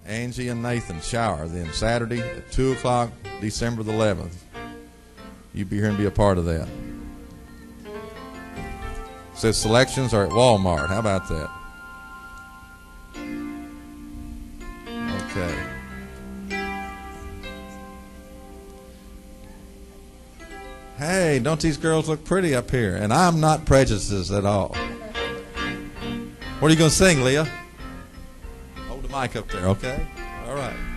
Angie and Nathan shower. Then Saturday at 2 o'clock, December the 11th. You be here and be a part of that. Says selections are at Walmart. How about that? Okay. Hey, don't these girls look pretty up here? And I'm not prejudiced at all. What are you going to sing, Leah? Hold the mic up there, okay? All right.